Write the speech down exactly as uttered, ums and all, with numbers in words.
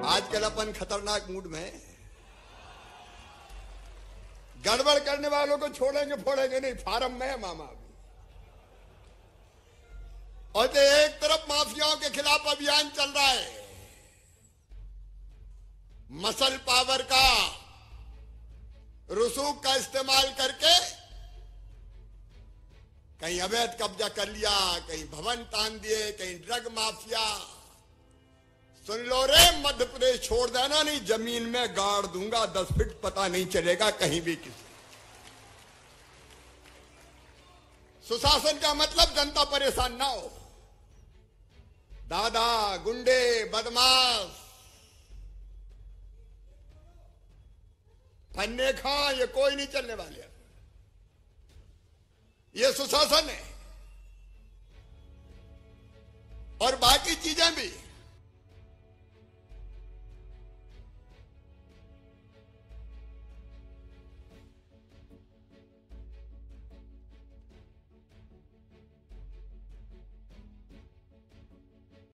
आजकल अपन खतरनाक मूड में हैं। गड़बड़ करने वालों को छोड़ेंगे फोड़ेंगे नहीं, फार्म में है मामा अभी। और तो एक तरफ माफियाओं के खिलाफ अभियान चल रहा है, मसल पावर का रसूख का इस्तेमाल करके कहीं अवैध कब्जा कर लिया, कहीं भवन तान दिए, कहीं ड्रग माफिया। सुन लो रे, मध्य प्रदेश छोड़ देना, नहीं जमीन में गाड़ दूंगा, दस फीट पता नहीं चलेगा कहीं भी किसी। सुशासन का मतलब जनता परेशान ना हो। दादा गुंडे बदमाश फन्ने खां ये कोई नहीं चलने वाले। ये सुशासन है और बाकी चीजें भी।